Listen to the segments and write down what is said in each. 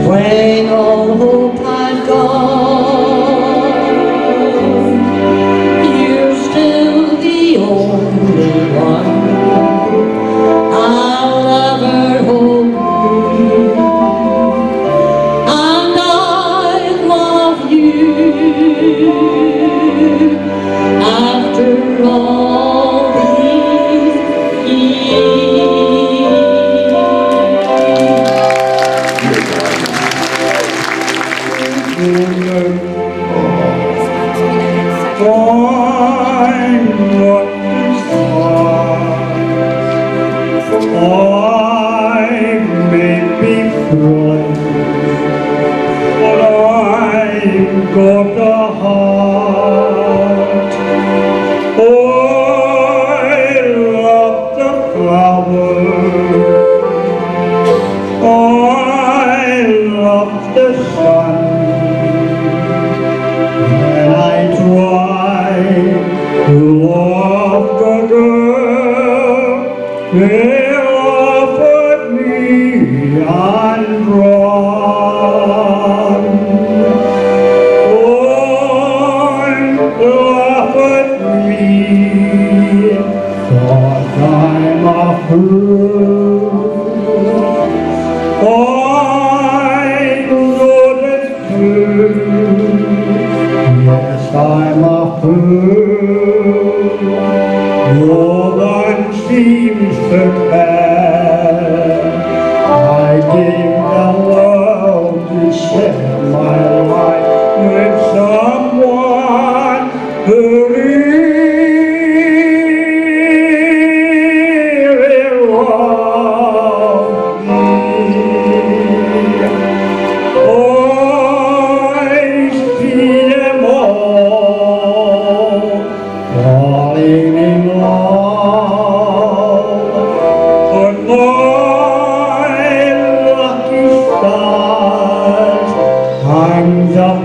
When all hope had gone, you're still the only one I'll ever hope for, and I love you after all these years. I may be blind, but I've got a heart. I love the flowers, I love the sun, and I try to love the girl they offered me undrawn. One offered me, thought I'm a fool. I know that's true, yes I'm a fool. No one seems to care. I gave the world to share my life with someone who really loved me. I see them all falling in love, but my lucky stars hangs up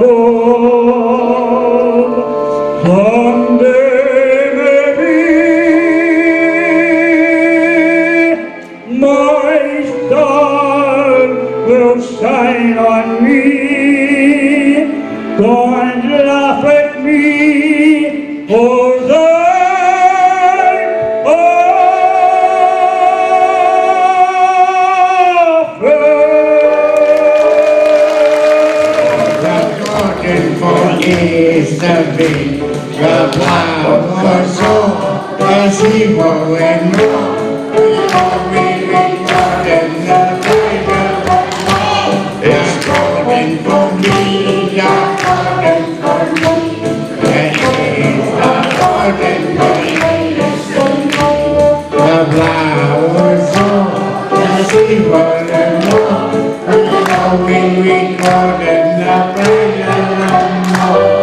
above. Someday maybe my star will shine on me. Don't laugh at me, for is to be the flower so as evil and wrong. We regard in the Bible. It's calling for me, you're calling for me. And he's not calling for me. The flower so as evil and wrong. We regard in the Bible.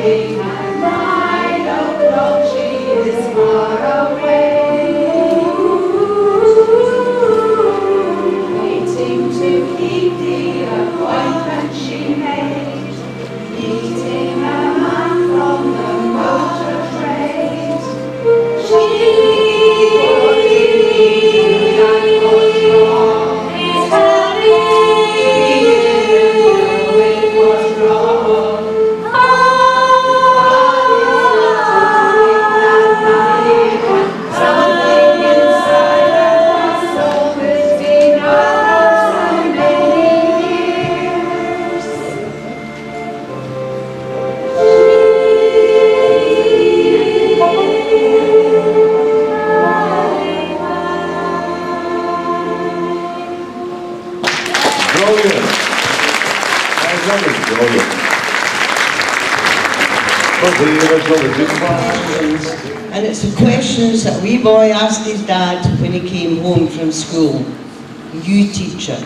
And it's the questions that wee boy asked his dad when he came home from school. You teacher.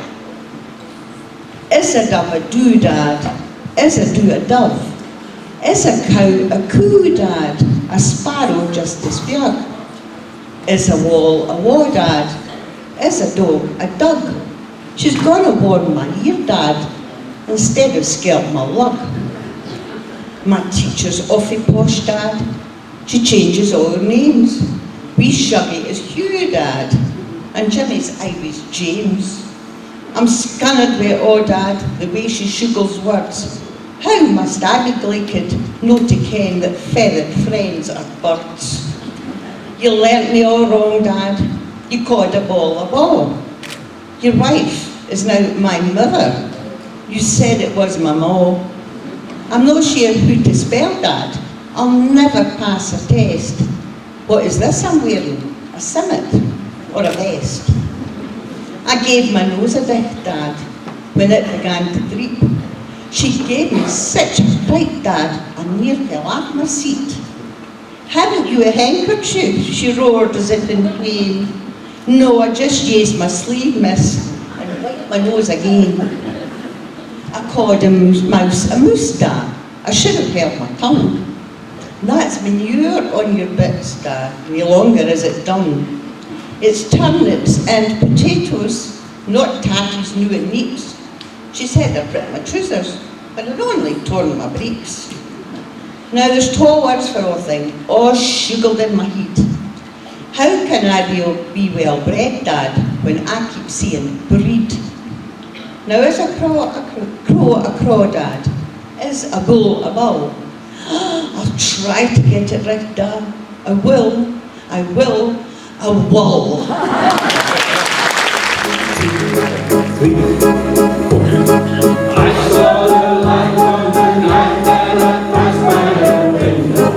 Is a dove a do, Dad? Is a do a dove? Is a cow a coo, Dad? A sparrow just a spear? Is a wall, Dad? Is a dog a dug? She's gonna warm my ear, Dad, instead of scalp my lug. My teacher's awfully posh, Dad. She changes all her names. Wee Shuggy is Hugh, Dad, and Jimmy's Ivy's James. I'm scunnered with all, Dad, the way she shuggles words. How must I be gleeked not to ken that feathered friends are birds? You learnt me all wrong, Dad. You called a ball. Your wife is now my mother. You said it was my ma. I'm not sure who to spell, Dad. I'll never pass a test. What is this I'm wearing? A simmet or a vest? I gave my nose a dick, Dad, when it began to drip. She gave me such a fright, Dad, I near fell off my seat. Haven't you a handkerchief? She roared as if in pain. No, I just used my sleeve, miss, and wiped my nose again. I called a mouse a moose, Dad. I should have held my tongue. That's manure on your bits, Dad. No longer is it done. It's turnips and potatoes, not tatties new and neat. She said I'd ripped my trousers, but I'd only torn my breeks. Now there's 2 words for all thing, all sugared in my heat. How can I be well bred, Dad, when I keep saying breed? Now is a crow a crow, Dad? Is a bull a bull? I'll try to get it right, Dad. I will. I will. I saw the light of the night that I passed by the window.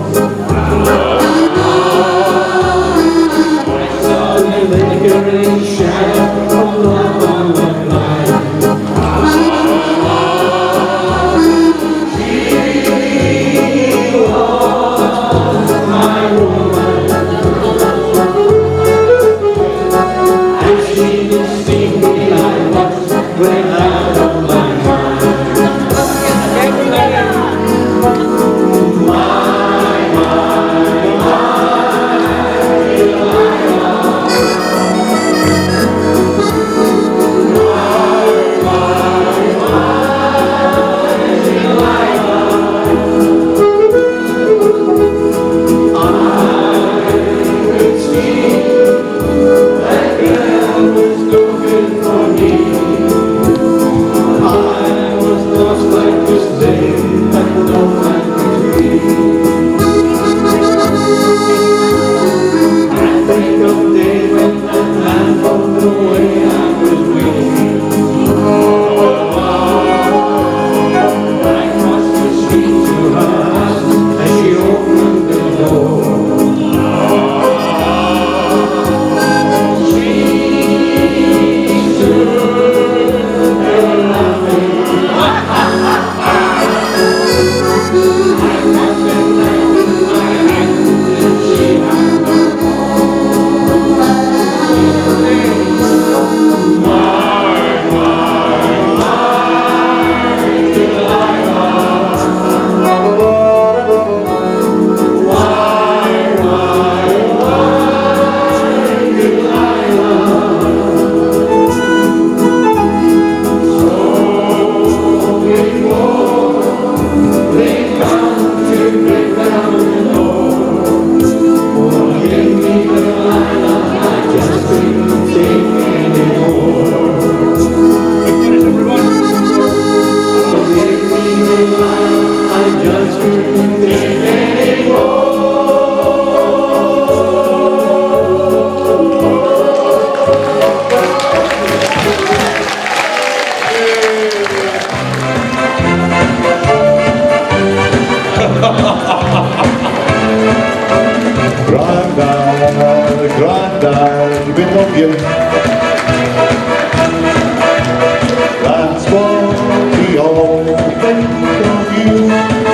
I saw the lingering shadow of love on the blind. She was my woman, and she deceived me. I was when Grandad, Grandad, we love you. That's what we all think of you.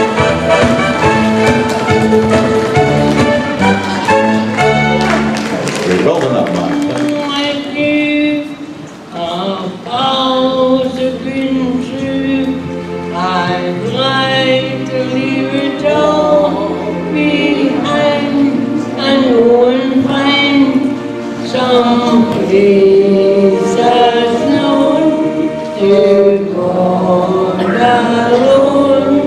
We're rolling up, man. Like you, our vows have been true. I'd like to leave it all behind and go and find some place that's known to go alone,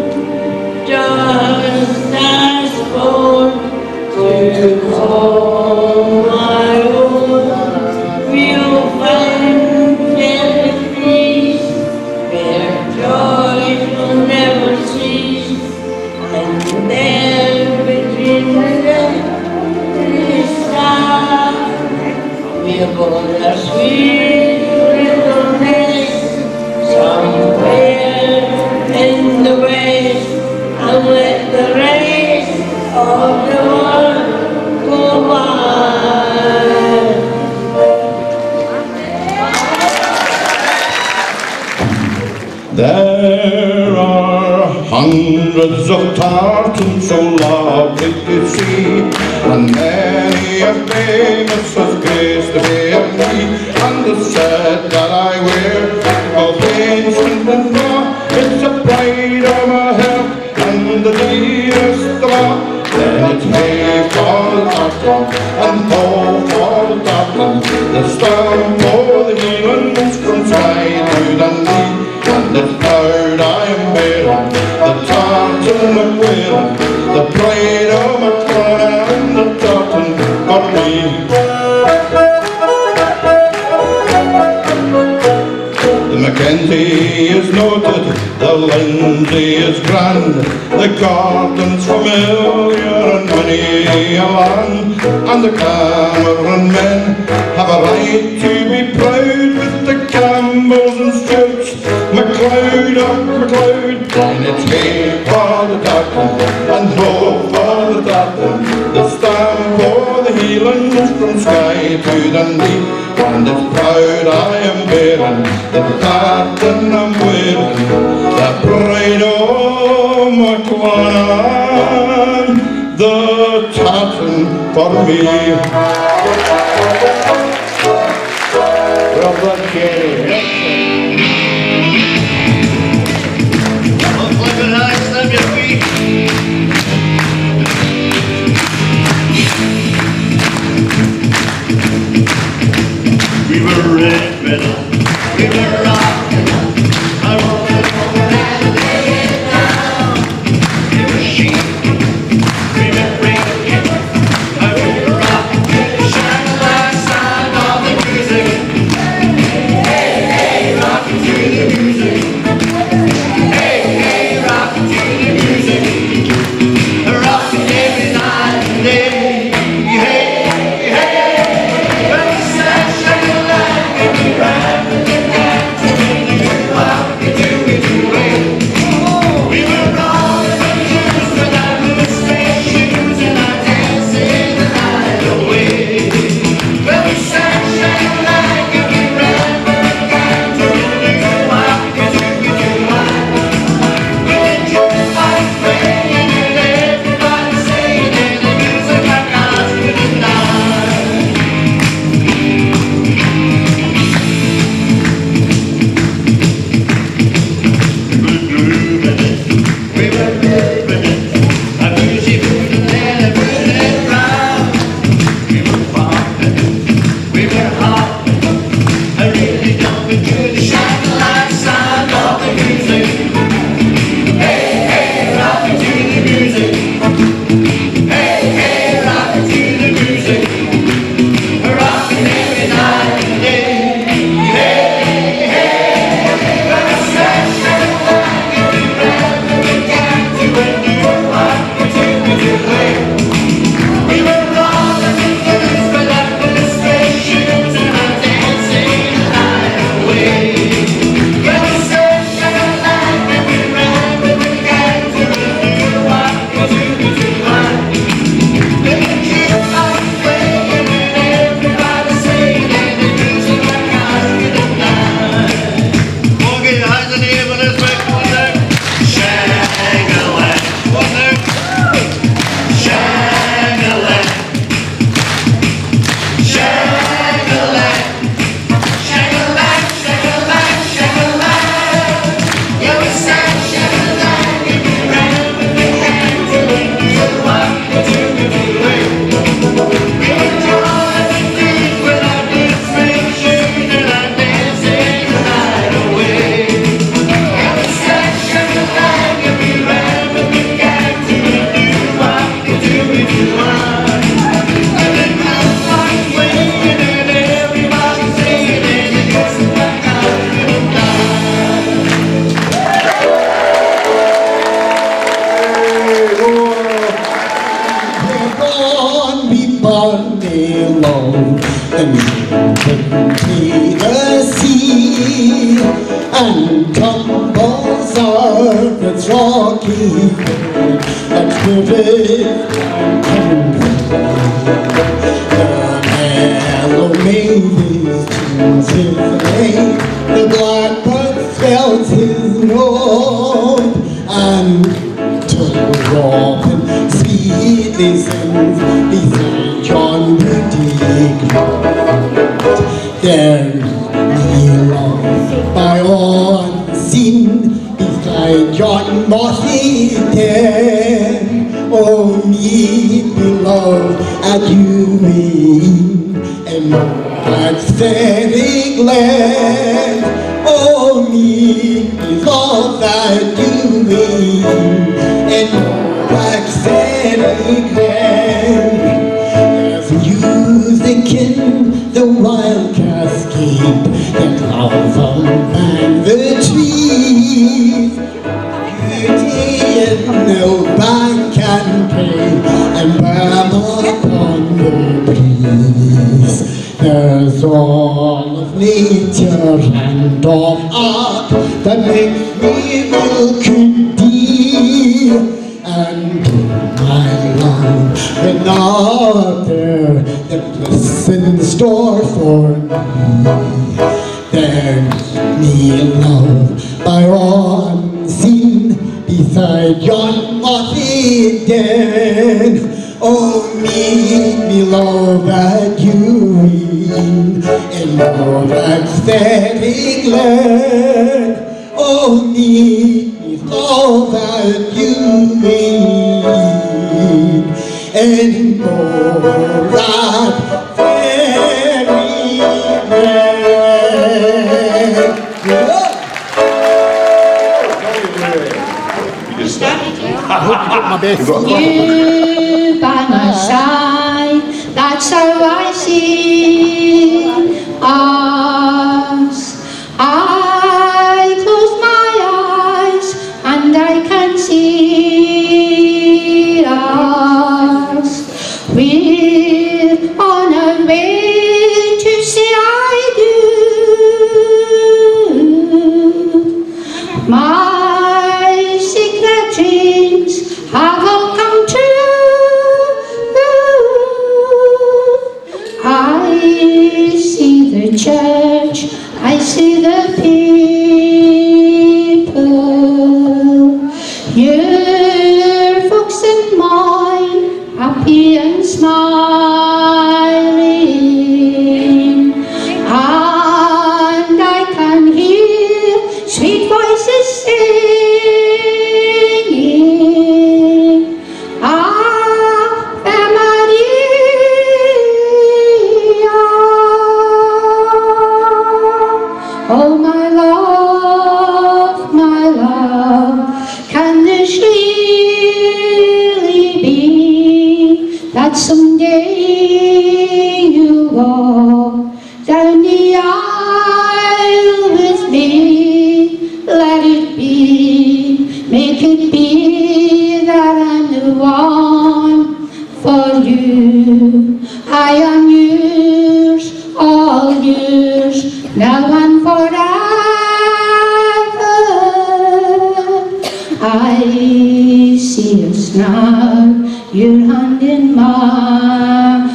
just as born to call my own. We'll find better peace, where joy will never cease, and there between the stars we'll build a sweet little nest somewhere in the west, and let the rest of the world go by. There are hundreds of tartans so lovely to see, and many a famous has graced the way of me, and the set that I wear of ancient and raw, it's a pride of my heart and the dearest of all. Then it's hay for the tartan and ho for the tartan, the stamp for the Highlands from Skye to Dundee. And it's proud I am wearing the tartan I'm wearing, the pride of my clan and the tartan for me. The Mackenzie is noted, the Lindsay is grand, the Gordon's familiar in many a land, and the Cameron men have a right to be proud with the Campbells and Stewarts, MacLeod of MacLeod. And it's hay for the tartan and ho for the tartan, the stamp for the Highlands from Skye to Dundee. And it's proud I am wearing the tartan I'm wearing, the pride of my clan, the tartan for me. Well done, Kerry. We were red metal, we were rockin' up. I rolled it over and lay it down. We were sheep, we were breaking. I will rock to the shine light sound of the music. Hey, hey, love, and into the sea, and tumbles earth its rocky bed, that's vivid and the mellow mavis tunes his lay, the blackbird spells his note, and the robin sweetly sings beside John the Deacon. There's me love by unseen beside John Mossy dead. Oh, meet me love at you in that fairy land. Oh, meet me love at you in that fairy land. There's music in the wild cascade that love among the trees. Beauty in the bank and play and burn upon the breeze. There's all of nature and of art that makes me feel could be, and my love, another that lives in store for me. There's me love by unseen beside yon mossy den. Oh, meet me love at you in your ecstatic land. Oh, meet me love at you in your that fairy land. You by my side, that's how I see us. I close my eyes and I can see us. We're on our way to say I do. My secret dreams have all come true. I see the church, I see the people. Your folks and mine, happy and smiling. And I can hear sweet voices singing, Ave Maria. Oh, my love, can this really be that someday you walk down the aisle with me? Let it be, make it be that I'm the one for you. I am yours, all yours, now and forever. I see us now, your hand in my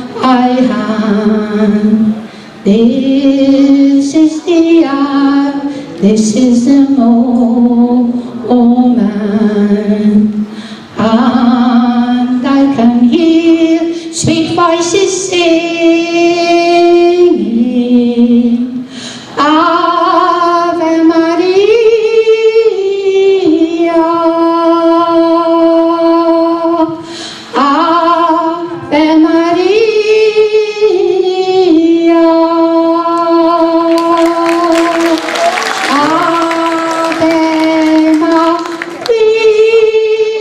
hand. This is the hour, this is the moment, and I can hear sweet voices singing, Ave Maria, Ave Maria, Ave Maria.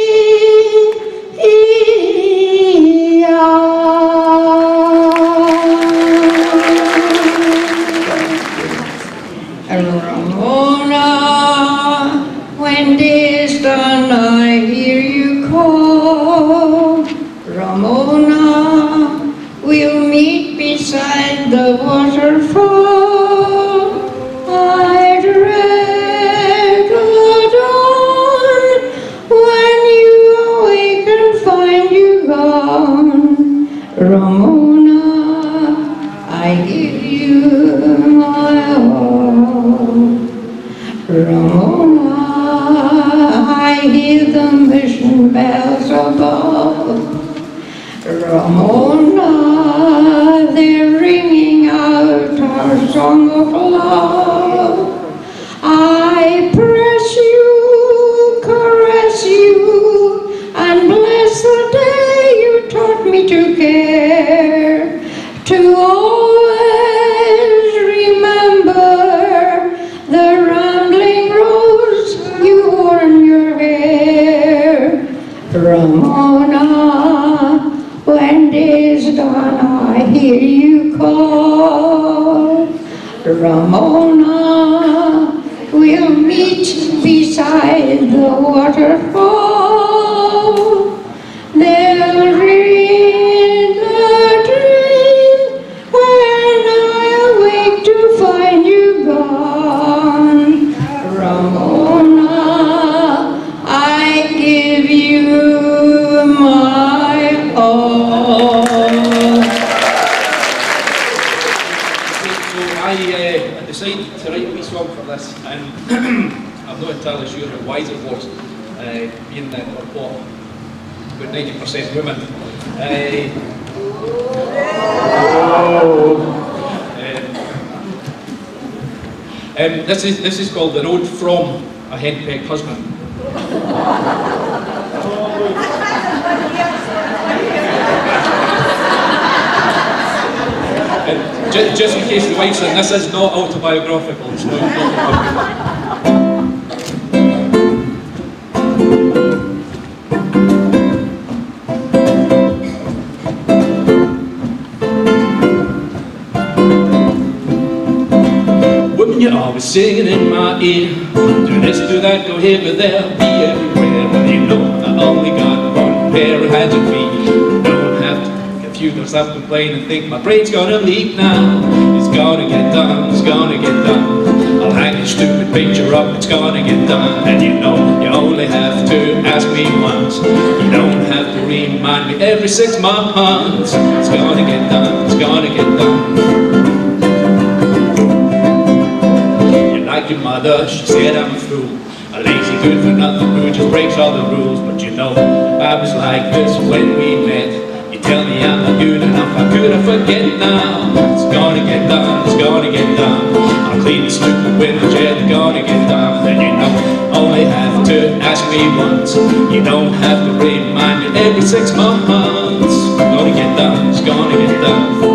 Ramona, I give you my all. Ramona, I hear the mission bells above. Ramona, they're ringing out our song of love. I press you, caress you, and bless the day you taught me to care, to always remember the rambling rose you wore in your hair. Ramona, when day's done I hear you call. Ramona, we'll meet beside the waterfall. There'll read the dream when I awake to find you gone. Ramona, I give you my all. So I decided to write a wee song for this, and I'm not entirely sure how wise it was, being that we're about 90% women. This is called The Road from a Henpecked Husband. Just in case the wife's in, this is not autobiographical. It's not autobiographical. Women, you're always singing in my ear. Do this, do that, go here, go there, be everywhere. Well, you know I only got one pair of hands and feet. Don't have to confuse yourself, complain and think my brain's gonna leak now. It's gonna get done, it's gonna get done. I'll hang your stupid picture up, it's gonna get done. And you know you only have to ask me once. You don't have to remind me every 6 months. It's gonna get done, it's gonna get done. Like your mother, she said I'm a fool, a lazy good for nothing who just breaks all the rules. But you know, I was like this when we met. You tell me I'm not good enough, how could I forget now? It's gonna get done, it's gonna get done. I'll clean the stupid windows, yeah, it's gonna get done. Then you know, only have to ask me once. You don't have to remind me every 6 months. It's gonna get done, it's gonna get done.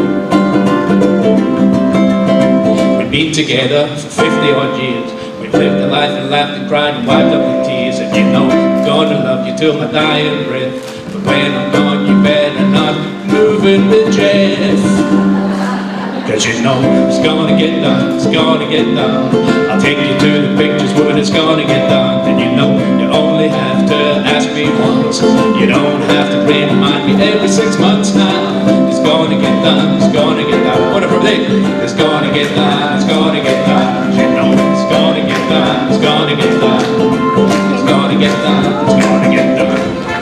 Been together for 50 odd years. We've lived a life and laughed and cried and wiped up the tears. And you know I'm gonna love you till my dying breath. But when I'm gone you better not move in with Jeff. Cause you know it's gonna get done, it's gonna get done. I'll take you to the pictures when it's gonna get done. And you know you only have to ask me once. You don't have to remind me every 6 months now. It's gonna get done, it's gonna get done. Whatever they, it's gonna get done, it's gonna get done. You know it's gonna get done, it's gonna get done. It's gonna get done, it's gonna get done.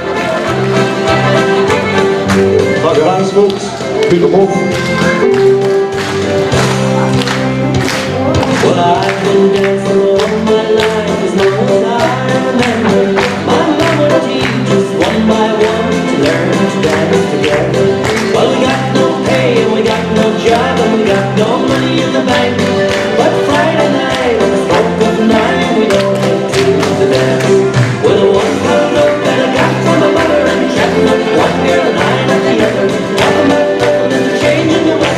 Clap your hands, folks. Pick them off. Well, I've been dancing all my life as long as I remember. My mom would teach us one by one to learn to dance together. Well, we got no pay and we got no job and we got no money in the bank. But Friday night on the stroke of 9 we don't head to the dance. With a £1 note that I got from my mother and chatting up one girl and I at the other. Talking about nothing and changing the way.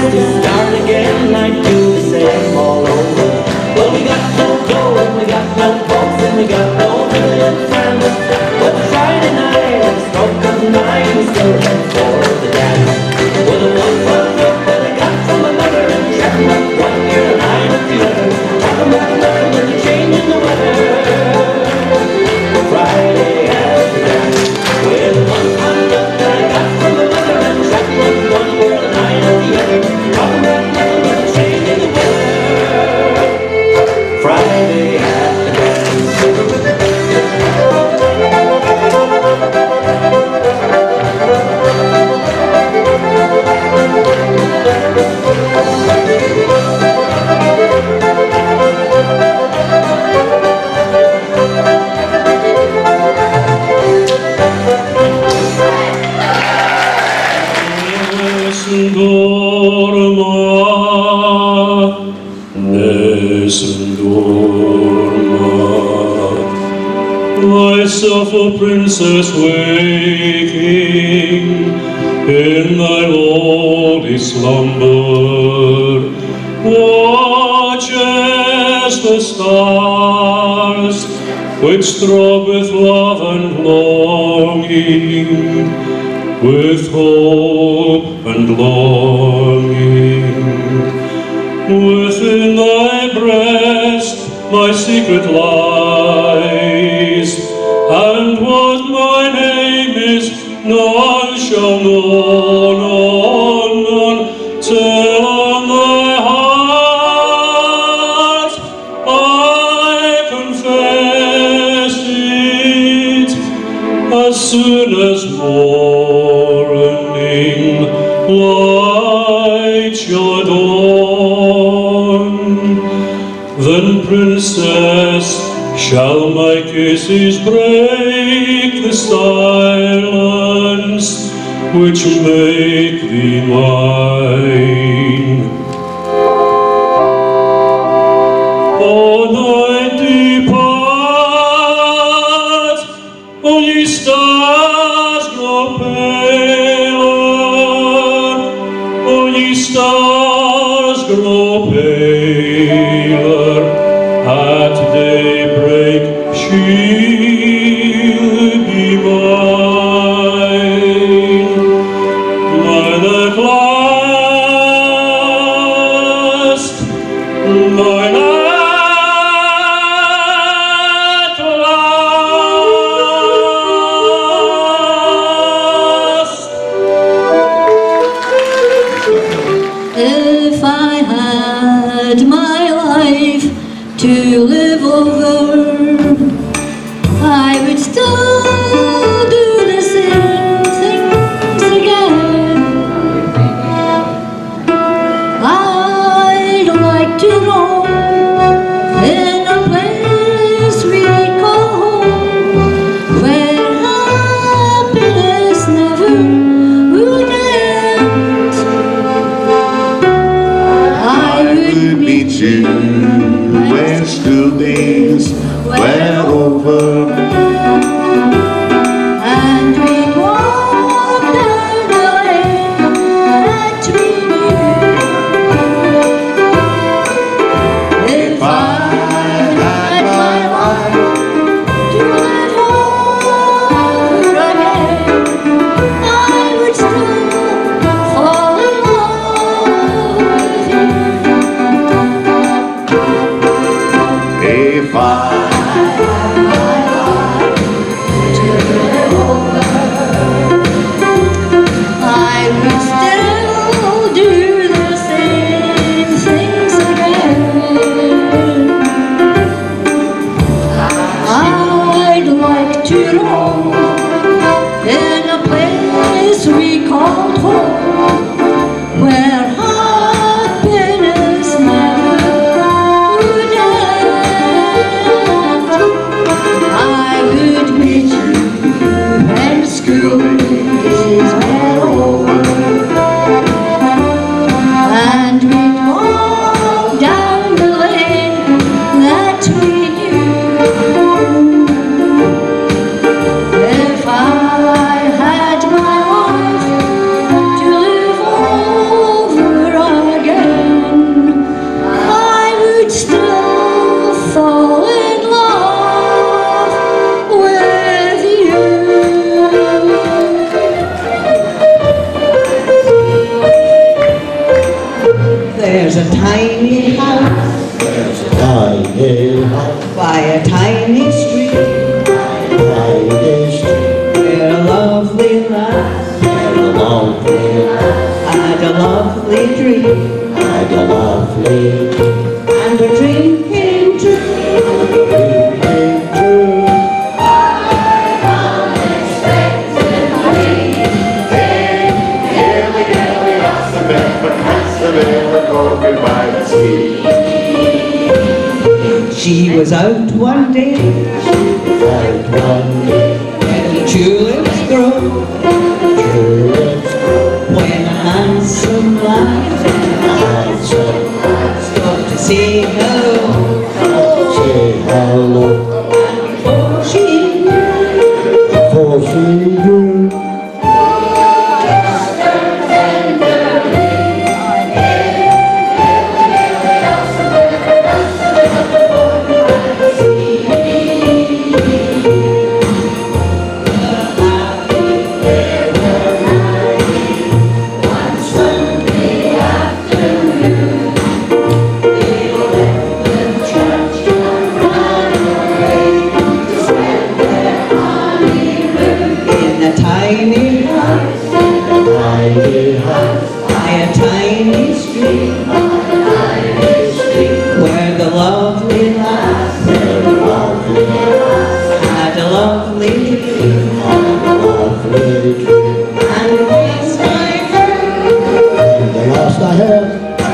to start again, I'd do the same all over. Well, we got no dough, and we got no folks, and we got no million friends. But Friday night, at the stroke of 9, we still head for the dance. With a one-fun look that I got from my mother, and chatting up one ear and eyeing up the other, talking about nothing but the change in the weather. Friday at the dance. With a one-fun look that I got from my mother, and chatting up one ear and eyeing up the other, talking about nothing but the change in the weather. Friday at the dance. Myself a princess waking in thy lowly slumber, watches the stars which throb with love and longing, with hope and longing. Within thy breast my secret lies, and what my name is none shall know, none, till on thy heart I confess it, as soon as morning light shall dawn. Then, princess, shall my kisses break the silence which make thee mine? O night depart, O ye stars grow paler, O ye stars grow paler, at daybreak she'll be mine. Mine at last, mine at last. If I had my life to live over, I would still do the same things again. I'd like to roam in a place we call home, where happiness never would end. I would meet you When school days There's a tiny house Tiny house, by a tiny street tiny street, where a lovely lass and a lovely lass, had a lovely dream, and a lovely and her dream came true. dream came true. She was out one day And one day, when the tulips grow, tulips grow, when a handsome lad handsome, stopped to say hello. say hello, Before she for she knew. tiny house by a tiny stream where the lovely lass had a lovely dream and lost my head. The last I heard.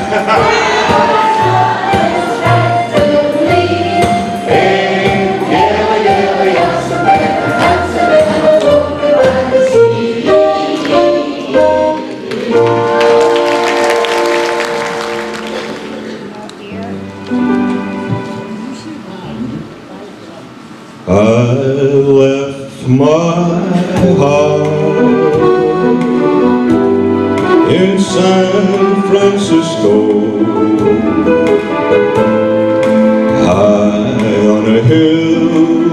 I left my heart in San Francisco, high on a hill.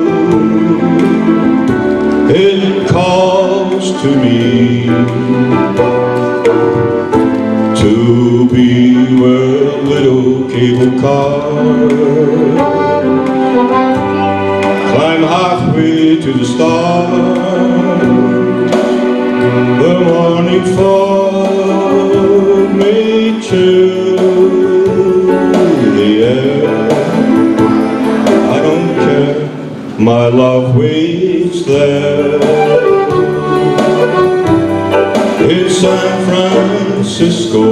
It calls to me to be where little cable cars climb halfway to the stars. The morning fog may chill the air. I don't care, my love waits there. In San Francisco,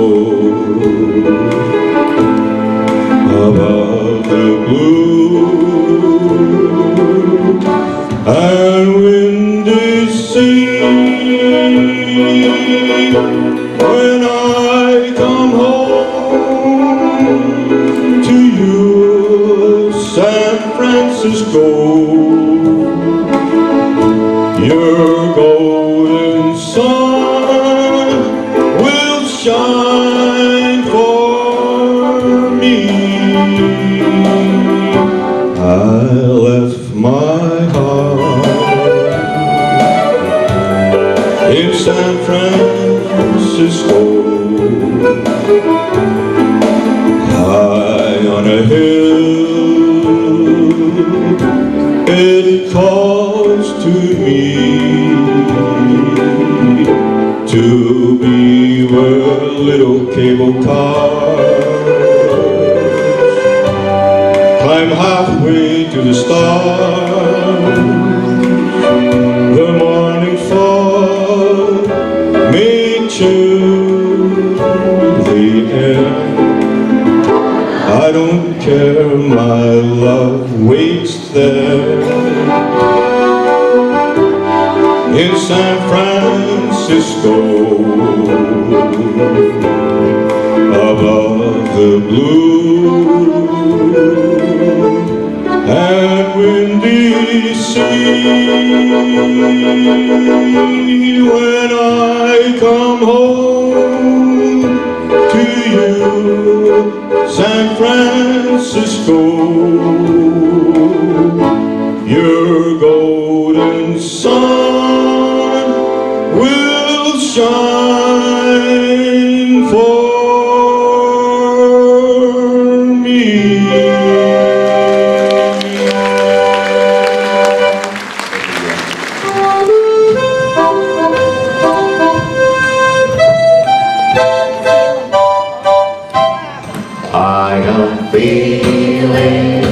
above the blue and windy sea. When I come home to you, San Francisco, your golden sun will shine for me. I left my heart in San Francisco, high on a hill. It calls to me to be where little cable cars climb halfway to the stars. The morning fog may chill the air. I don't care, my love waits there. In San Francisco, above the blue and windy sea. When I come home to you, San Francisco, your golden sun will shine for I am feeling.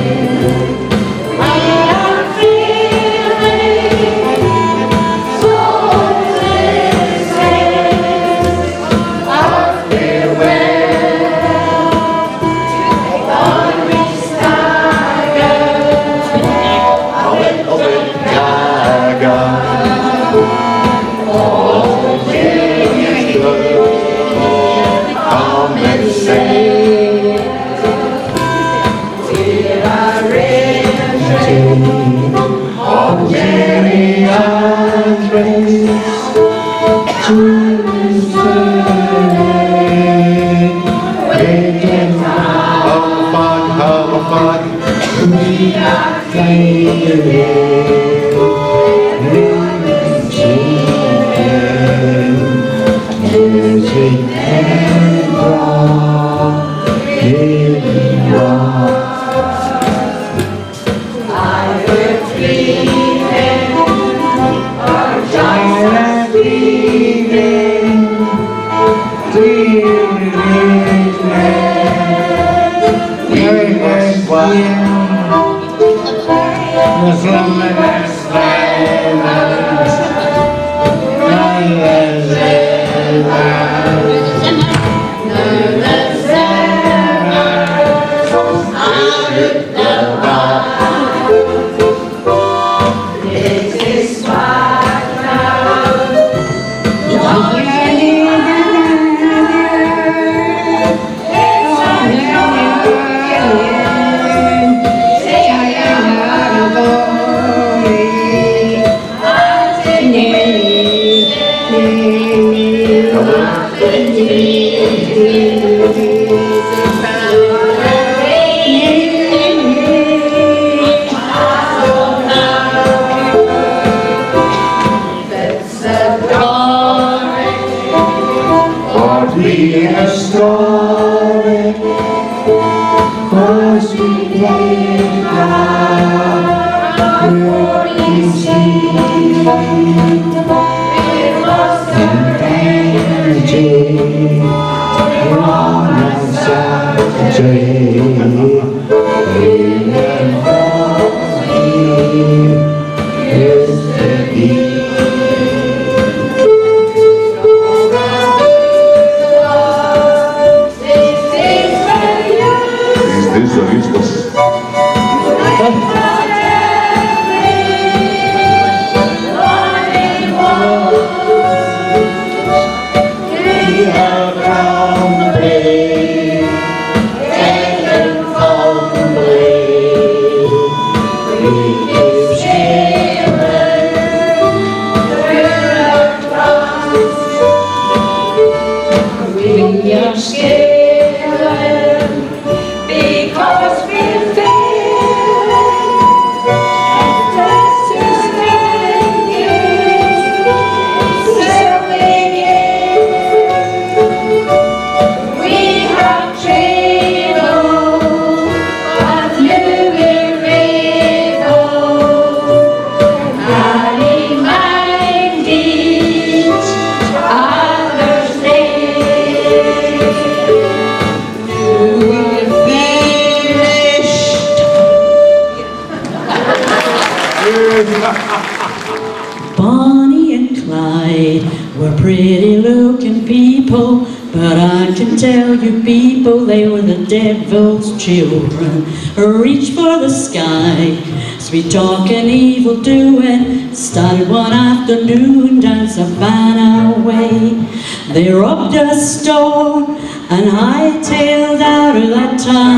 Bonnie and Clyde were pretty looking people, but I can tell you people, they were the devil's children. Reach for the sky, sweet talking, evil doing, started one afternoon down Savannah way. They robbed a store and hightailed out of that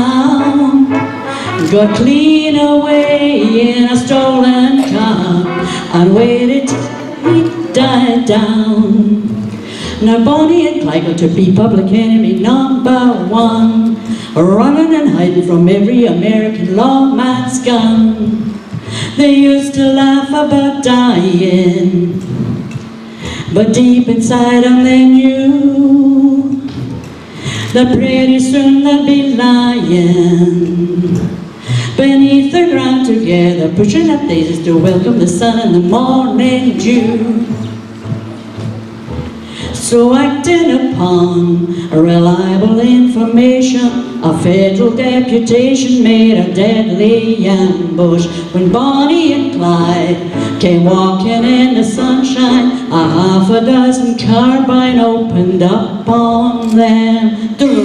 town, got clean away in a stolen car and waited till he died down. Now Bonnie and Clyde got to be public enemy number one, running and hiding from every American lawman's gun. They used to laugh about dying, but deep inside them they knew that pretty soon they'll be lying beneath the ground together, pushing up daisies to welcome the sun and the morning dew. So acting upon reliable information, a federal deputation made a deadly ambush. When Bonnie and Clyde came walking in the sunshine, a half a dozen carbine opened up on them.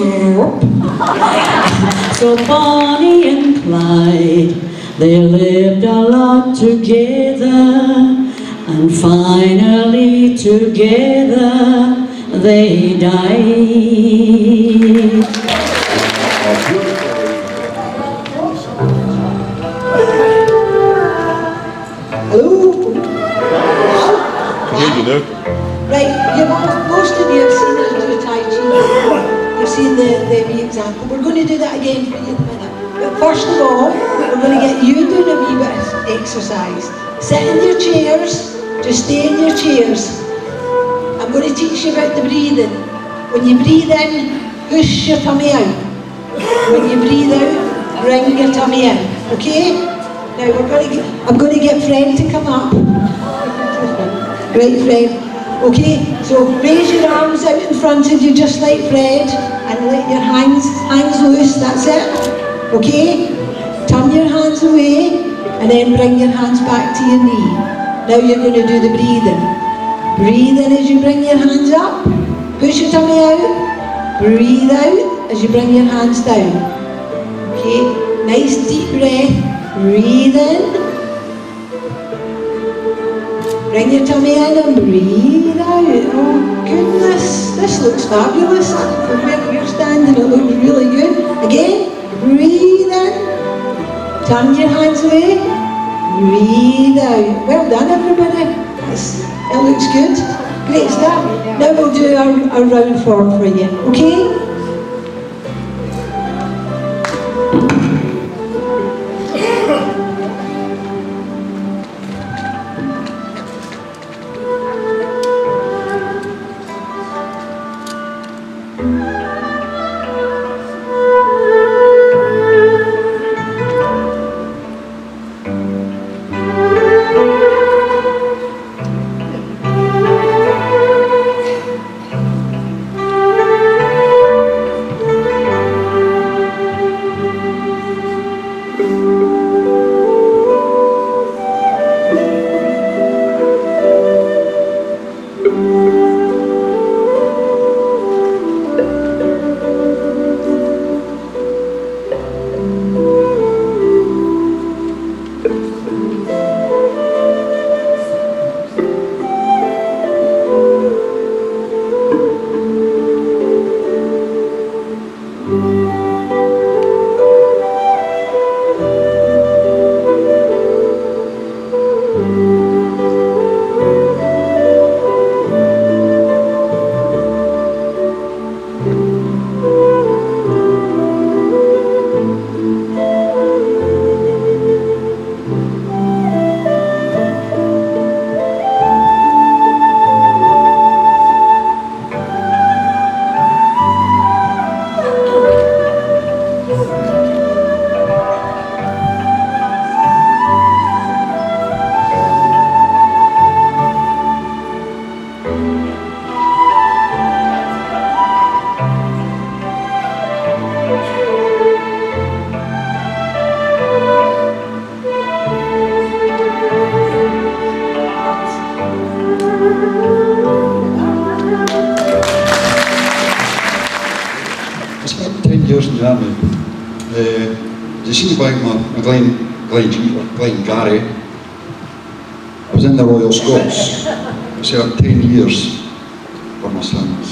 So Bonnie and Clyde, they lived a lot together, and finally together they died. Hello? You know. Right, most of you have seen us do Tai Chi. You've seen the wee example. We're going to do that again for you in a minute. But first of all, we're going to get you doing a wee bit of exercise. Sit in your chairs, just stay in your chairs. I'm going to teach you about the breathing. When you breathe in, push your tummy out. When you breathe out, bring your tummy in. Okay? Now I'm going to get Fred to come up. Right, Fred? Okay, so raise your arms out in front of you just like Fred, and let your hands loose, that's it. Okay? Turn your hands away, and then bring your hands back to your knee. Now you're going to do the breathing. Breathe in as you bring your hands up. Push your tummy out. Breathe out as you bring your hands down. Okay, nice deep breath. Breathe in. Bring your tummy in and breathe out. Oh goodness, this looks fabulous. From where you're standing, it looks really good. Again, breathe in. Turn your hands away. Breathe out. Well done, everybody. It looks good. Great stuff. Now we'll do our round form for you. Okay? You see by my Glen Gary, I was in the Royal Scots. I served 10 years for my sons.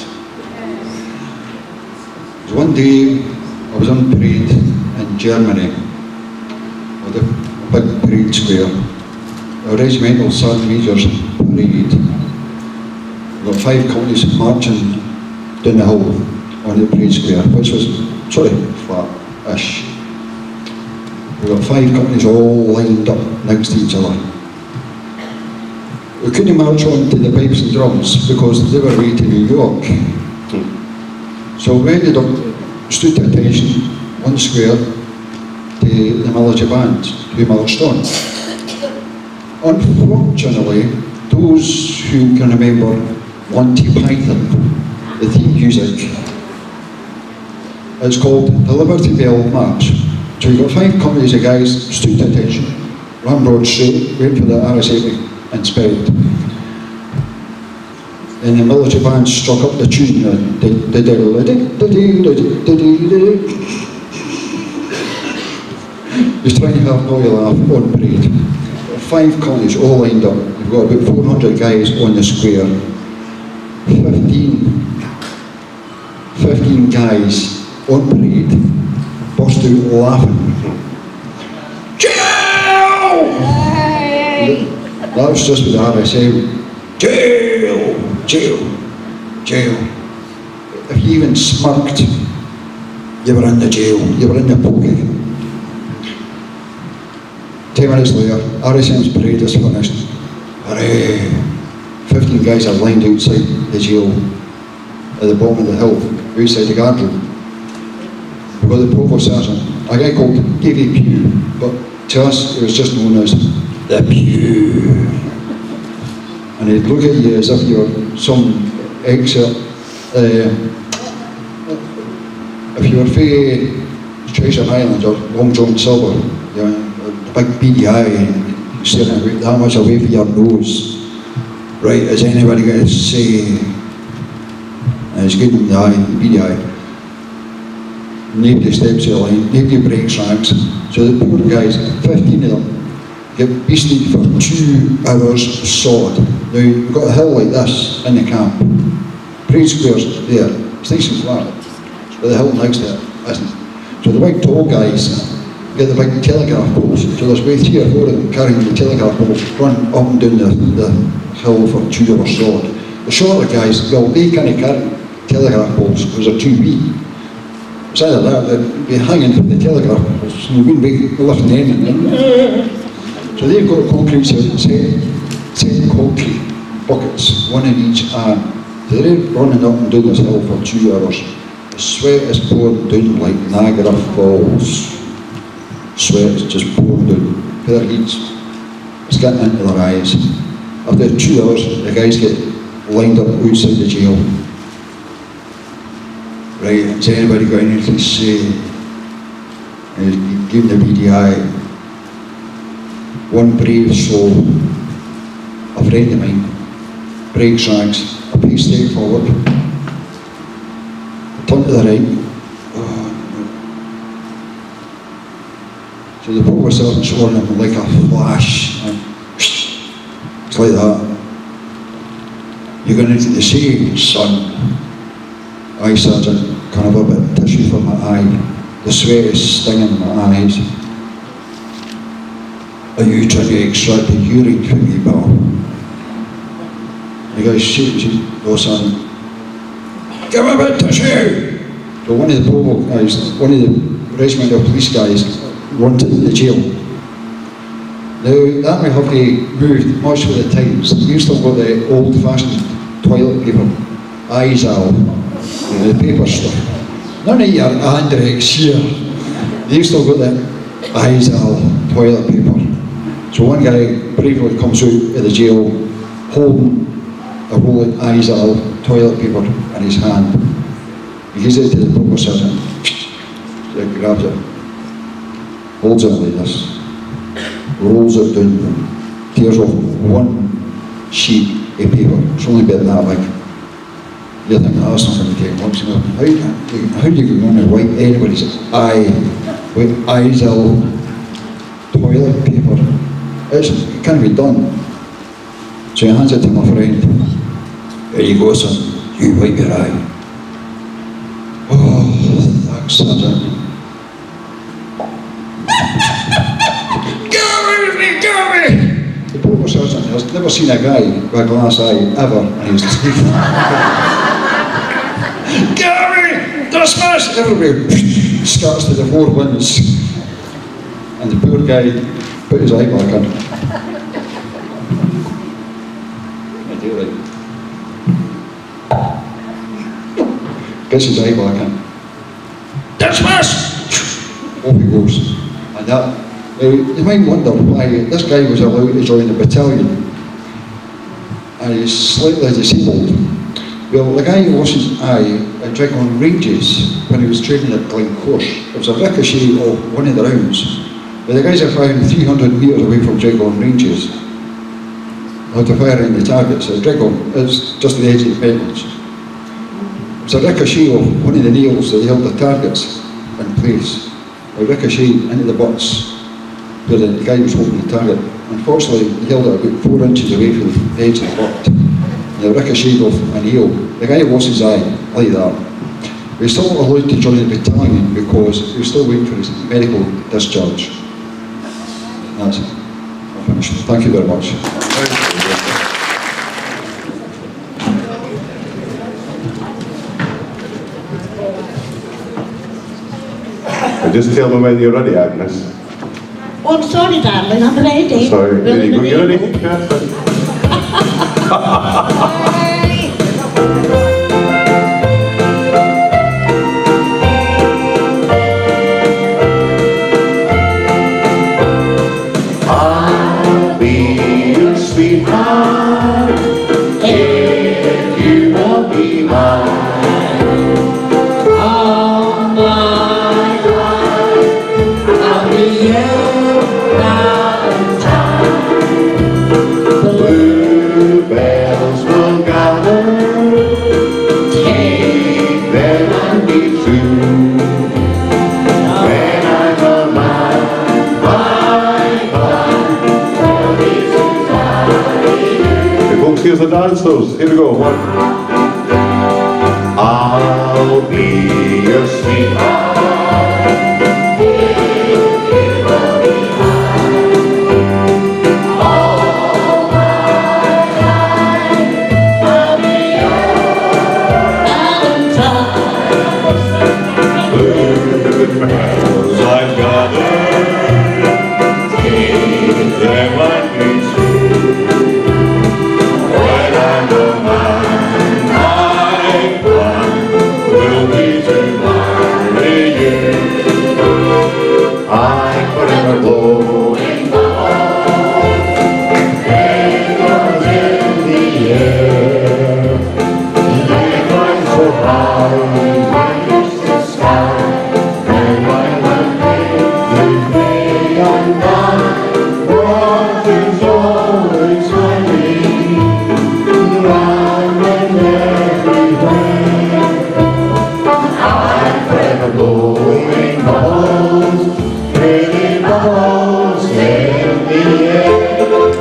One day I was on parade in Germany with a big parade square, a regimental sergeant major's parade. We got 5 companies marching down the hill on the parade square, which was sort of flat-ish. We got 5 companies all lined up next to each other. We couldn't march on to the pipes and drums because they were away to New York. So we ended up, stood at attention, one square, to the military band, to be marched on. Unfortunately, those who can remember Monty Python, the theme music. It's called the Liberty Bell March. So you've got 5 companies of guys stood to attention, run broad straight, wait for the RSA to inspect. And the military band struck up the tune, He's trying to have no laugh on parade. 5 colonies all lined up. You've got about 400 guys on the square. 15 guys on parade burst out laughing. Jail! That was just with the RSA. Jail! Jail! Jail! If you even smirked, you were in the jail, you were in the pokey. 10 minutes later, RSM's parade is finished. Hooray! 15 guys are lined outside the jail at the bottom of the hill, outside the guard room. We've got the provost sergeant, a guy called Davy Pew, but to us it was just known as the Pew. And he'd look at you as if you were some excerpt, if you were from Treasure Island or Long John Silver, you know, the big beady eye and staring about that much away from your nose. Right, is anybody going to say? And it's good in the eye, the beady eye. Nobody steps to the line, nobody breaks ranks. So the poor guys, 15 of them, get beasted for 2 hours solid. Now, we've got a hill like this in the camp. Parade square's there, it's nice and flat, but the hill next to it isn't. So the big tall guys get the big telegraph poles. So there's about 3 or 4 of them carrying the telegraph poles, run up and down the hill for 2 hours solid. The shorter guys, well, they can't carry telegraph poles because they're too weak. It's either that, they'd be hanging from the telegraph poles, and they wouldn't be lifting anything. So they've got concrete set concrete buckets, one in each arm. So they're running up and down this hill for 2 hours. The sweat is pouring down like Niagara Falls. Sweat is just pouring down. Their heats, it's getting into their eyes. After 2 hours, the guys get lined up outside the jail. Right, has anybody got anything to say? And he's giving the beady eye. One brave soul, a friend of mine, breaks ranks, a big step forward, a turn to the right. So the provost sergeant's on him like a flash, and it's like that. You're going to need to say, son. Aye, sergeant, can I have a bit of tissue for my eye? The sweat is stinging in my eyes. Are you trying to extract the urine from me, Bill? The guy shakes his no, sergeant. Give me a bit of tissue! So one of the provost guys, one of the regimental police guys, run to the jail. Now, that may have to move much with the times. You've still got the old-fashioned toilet paper, Izal, the paper stuff. None of your Andrex here. You've still got the Izal toilet paper. So one guy briefly comes out of the jail holding a roll of Izal toilet paper in his hand. He gives it to the provost sergeant. So he grabs it, holds it like this, rolls it down, tears off one sheet of paper. It's only about that big. You think, oh, that's not going to take much. How do you go on and wipe anybody's eye with Izal toilet paper? It can't be done. So he hands it to my friend. Here you go, son. You wipe your eye. Oh, thanks, sergeant. Get away! The provost sergeant has never seen a guy with a glass eye ever in his life. Gary! Dismiss! Everybody starts to the 4 winds. And the poor guy put his eye back on. I do right. Gets his eye back in. Dismiss! Off he goes. And that, you might wonder why this guy was allowed to join the battalion. And he's slightly disabled. Well, the guy who lost his eye at Dragon Ranges when he was training at Glencorse. It was a ricochet of one of the rounds. But the guys are firing 300 metres away from Dragon Ranges. How to fire in the targets. Dragon is just the edge of the pentlands. It was a ricochet of one of the nails that held the targets in place. A ricochet into the butts where the guy was holding the target. Unfortunately, he held it about 4 inches away from the edge of the butt. The ricochet of a nail. The guy lost his eye like that. We're still allowed to join the battalion because we're still waiting for his medical discharge. That's it. I'm finished. Thank you very much. Just tell me when you're ready, Agnes. Oh, I'm sorry, darling, I'm ready. Sorry, Really, you ready? I'll be your sweetheart if you will be mine. All my life I'll be your Valentine. Bluebells will gather, take them and be true. When I'm on Here's the dancers. Here we go. One. I'll be your sweetheart if you will be mine. All my life I'll be your Valentine. Bluebells I've gathered, take them and be true. I'm forever blowing bubbles, rainbows in the air. They climb so high, they reach the sky, and when the pages may undone, God is always smiling, round and everywhere. I'm forever blowing bubbles, pretty bubbles in the air.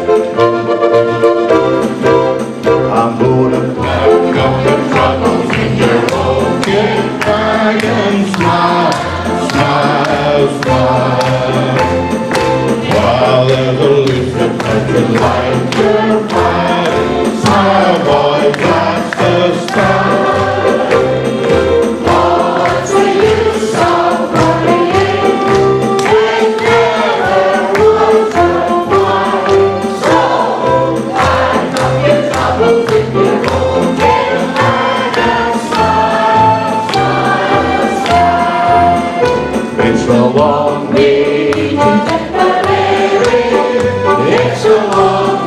I'm gonna pack up the troubles in your own kit bag and smile, smile, smile. While there's a lucid touch of light, you're fine. Smile, boy, that's the style. It's a long way to Tipperary. It's a long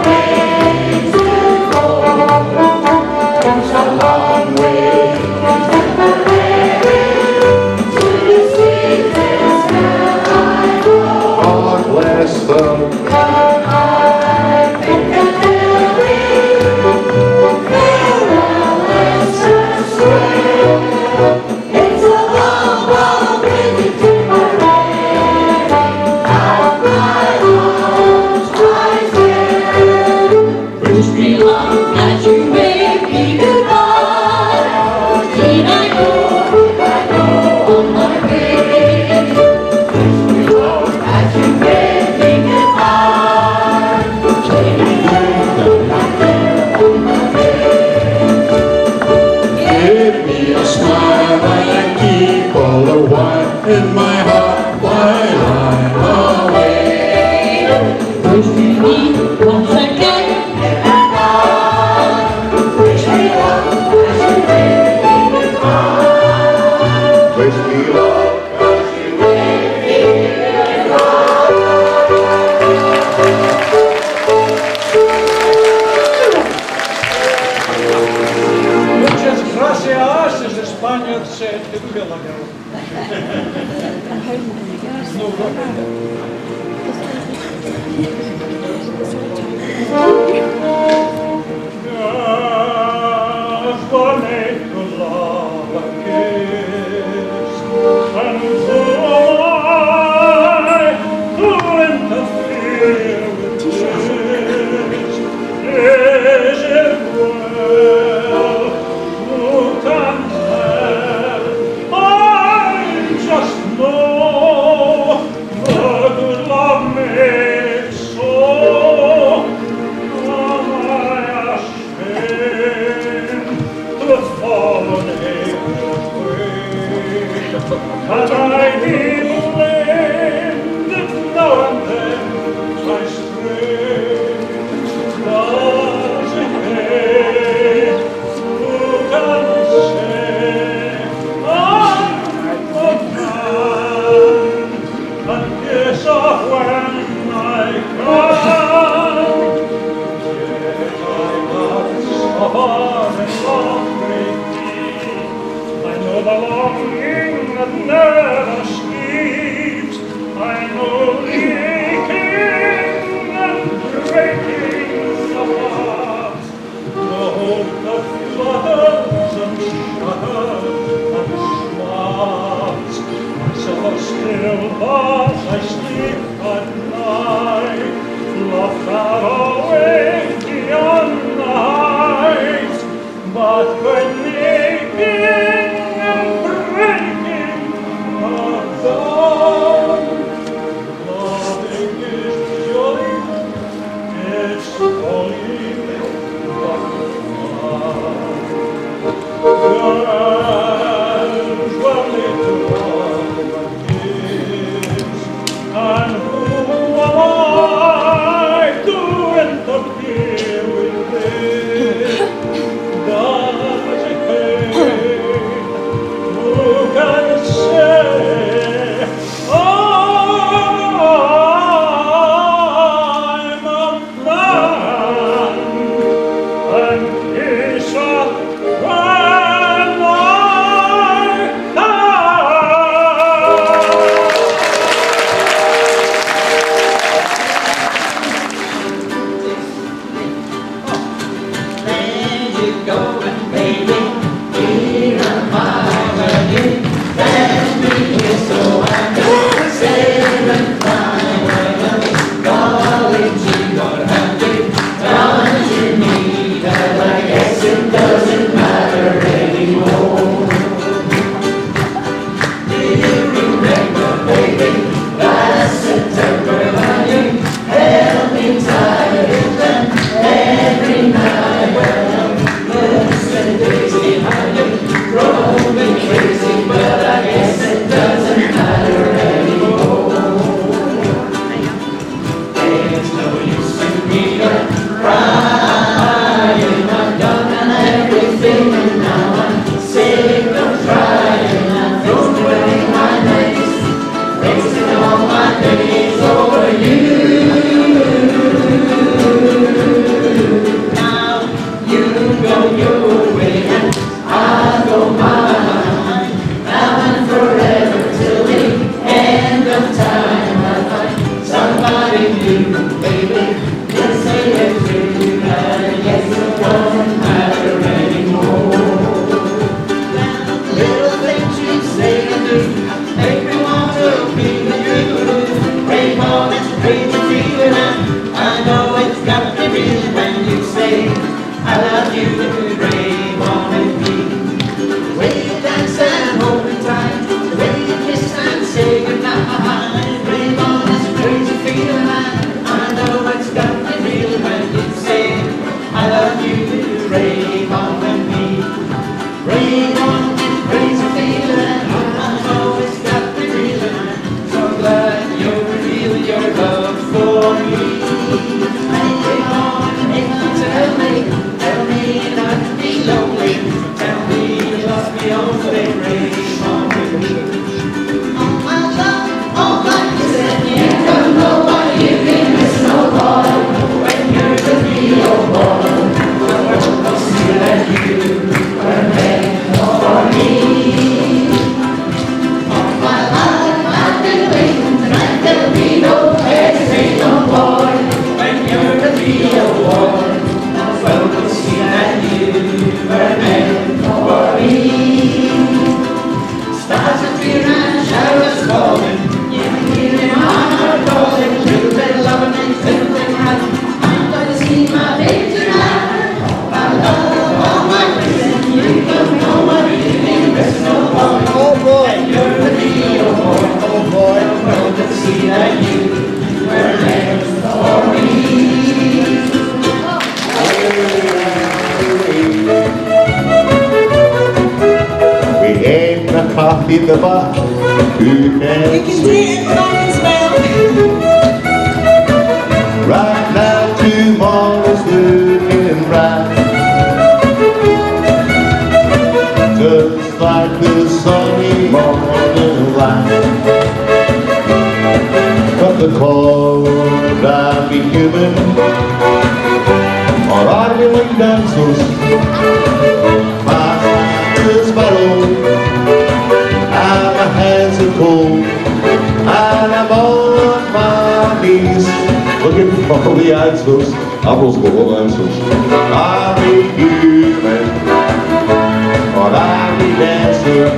back in the back. Who can You can do it in the back as well. Right now tomorrow's looking bright, just like the sunny morning light. But the cold I'll be human, or are we like dancers? My hand is battle, and my hands are cold, and I'm on my knees looking for the answers. I've also got all the answers. Are we human, or are we dancer?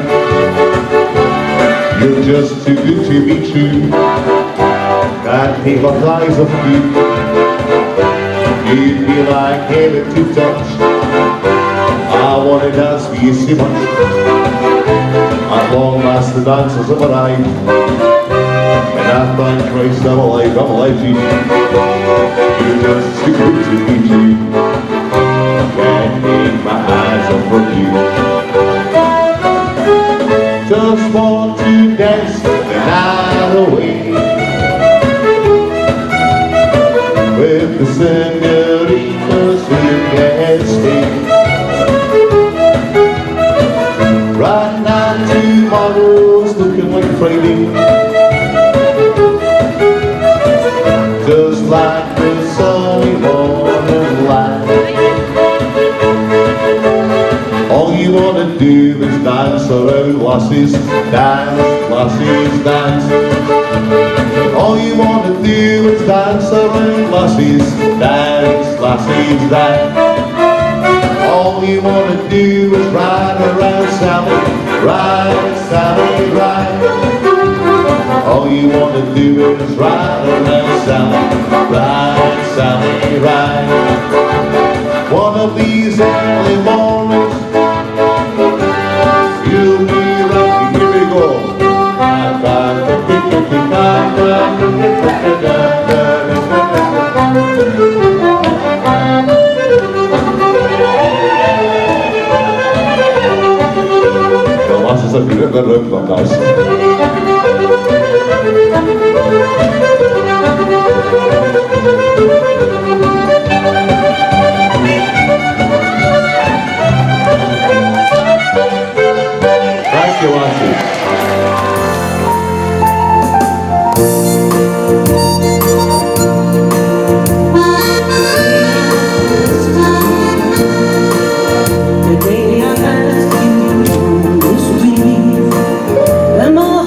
You're just too good to be true. Can't take my eyes off you. You'd be like heaven to touch. I want to dance with you so much. At long last the dancers have arrived, and I thank Christ I'm alive, Jesus. You're just too good to be true. Can't take my eyes off of you. Just want to dance the night away with the senoritas who can't stay. Right now tomorrow's looking like Friday, just like the sunny morning light. All you wanna do is dance around lassies, dance, lassies, dance. All you wanna do is dance around lassies, dance, lassies, dance. All you wanna do is ride around Sally, ride, Sally, ride. All you wanna do is ride around Sally, ride, Sally, ride. One of these early mornings, you'll be right. Here we go. The lasses have been in the room from us. Thank you, lasses. The day I asked you to stay, the more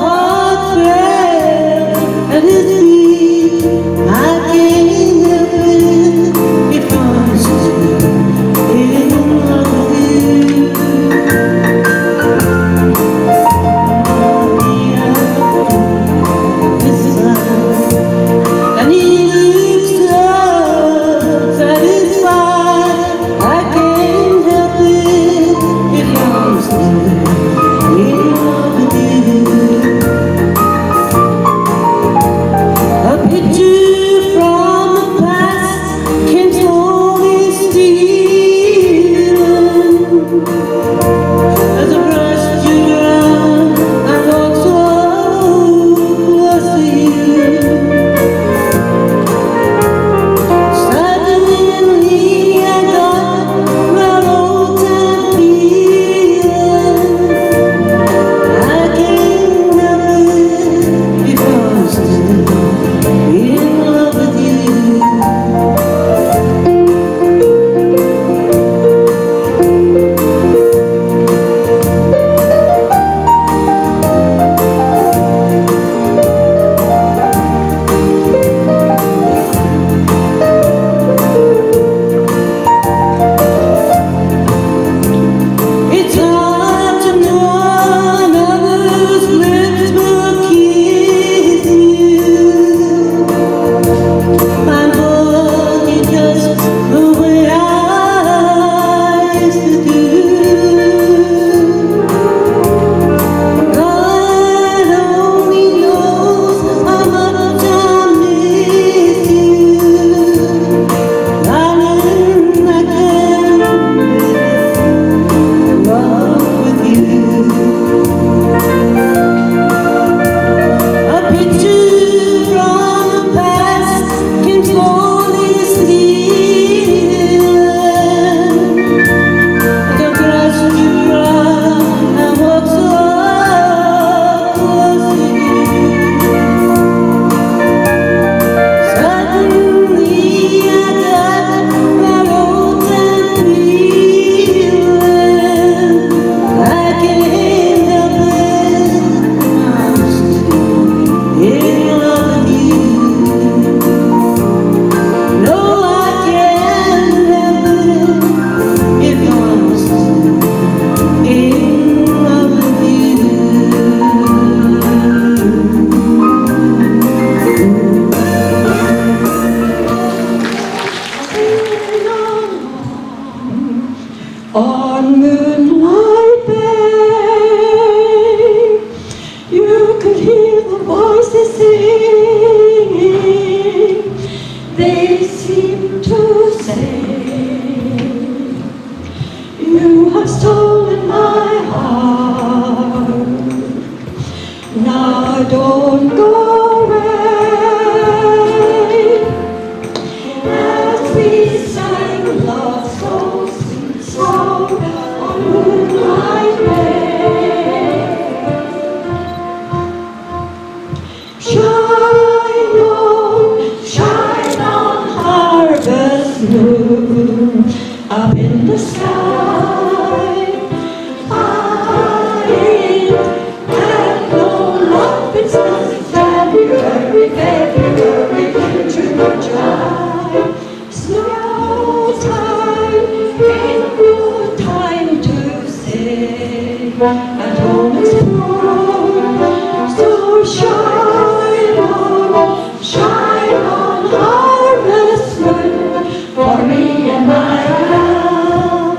could hear the voices singing. They seemed to say, you have stolen my heart. Now don't go away. As we sang love so sweet song on moonlight day. Shine on harvest moon up in the sky. And no love is February, February, June, July. Snow time ain't good time to say at home is warm. So shine on harvest moon for me and my love.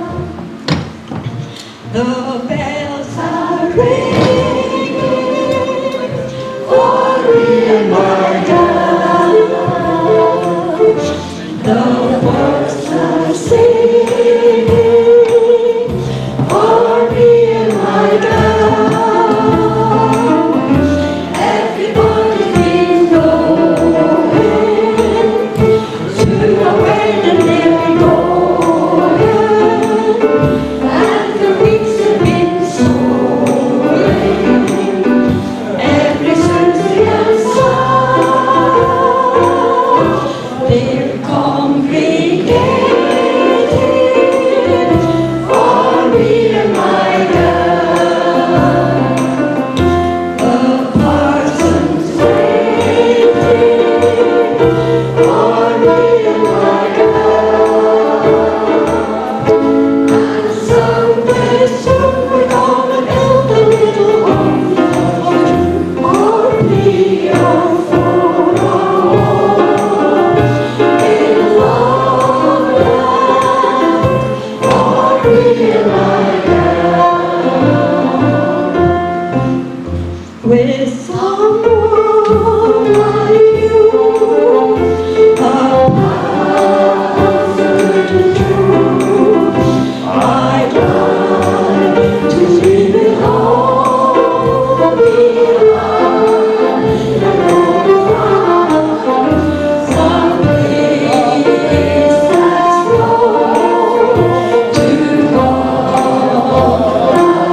The bells are ringing for me and my love. The birds are singing for me and my love. Everybody been going to a wedding, they're going, and the weeks have been soaring every Sunday and Sunday. They're congregating for me and my love. The parson's waiting for me and my love. And someday soon we're gonna build a little home for me or for all in love for me and my love. With someone like you, a perfect and true, I'd like to live it all behind an old fire, someplace that's close to God.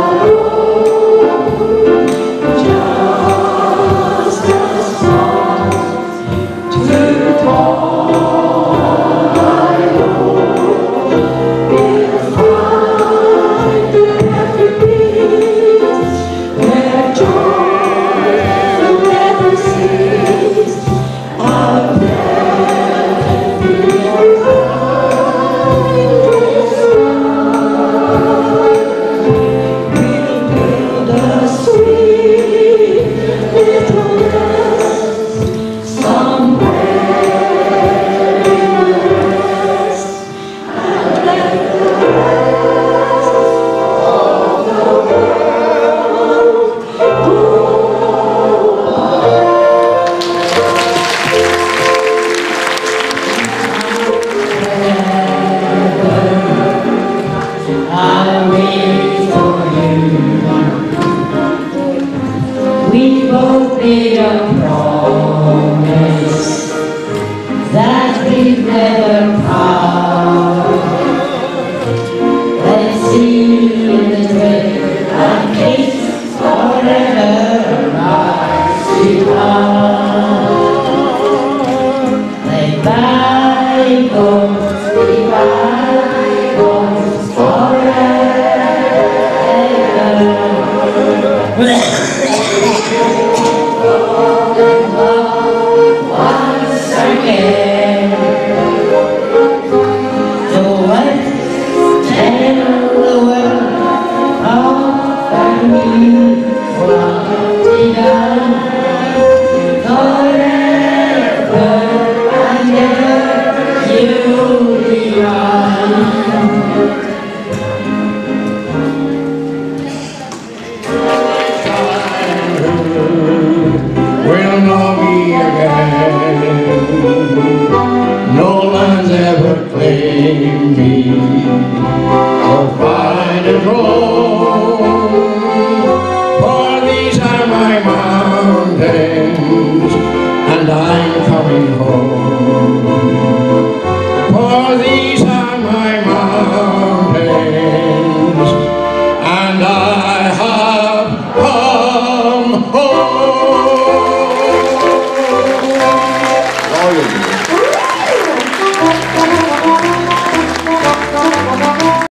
Just a song to call I hope we'll find every peace where joy will never cease. Out there behind this light, we'll build a sweet little nest somewhere in the west, and let the rest of the world go I'll wait for you. We both made a promise that we'd never part. Let's see you in the train and kiss forever our sweetheart. Let bygones be bygones forever.